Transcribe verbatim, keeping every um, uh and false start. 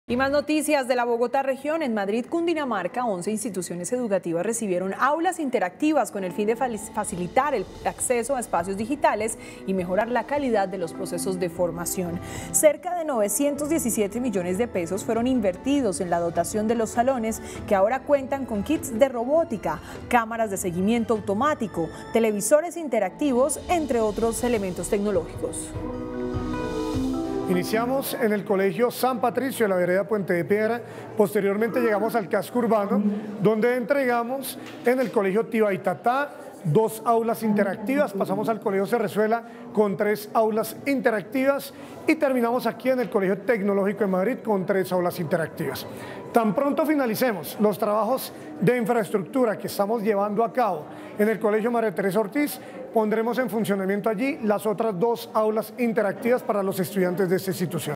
Y más noticias de la Bogotá región. En Madrid, Cundinamarca, once instituciones educativas recibieron aulas interactivas con el fin de facilitar el acceso a espacios digitales y mejorar la calidad de los procesos de formación. Cerca de novecientos diecisiete millones de pesos fueron invertidos en la dotación de los salones, que ahora cuentan con kits de robótica, cámaras de seguimiento automático, televisores interactivos, entre otros elementos tecnológicos. Iniciamos en el colegio San Patricio de la vereda Puente de Piedra, posteriormente llegamos al casco urbano, donde entregamos en el colegio Tibaitatá dos aulas interactivas, pasamos al colegio Cerrezuela con tres aulas interactivas y terminamos aquí en el colegio Tecnológico de Madrid con tres aulas interactivas. Tan pronto finalicemos los trabajos de infraestructura que estamos llevando a cabo en el colegio María Teresa Ortiz, pondremos en funcionamiento allí las otras dos aulas interactivas para los estudiantes de esta institución.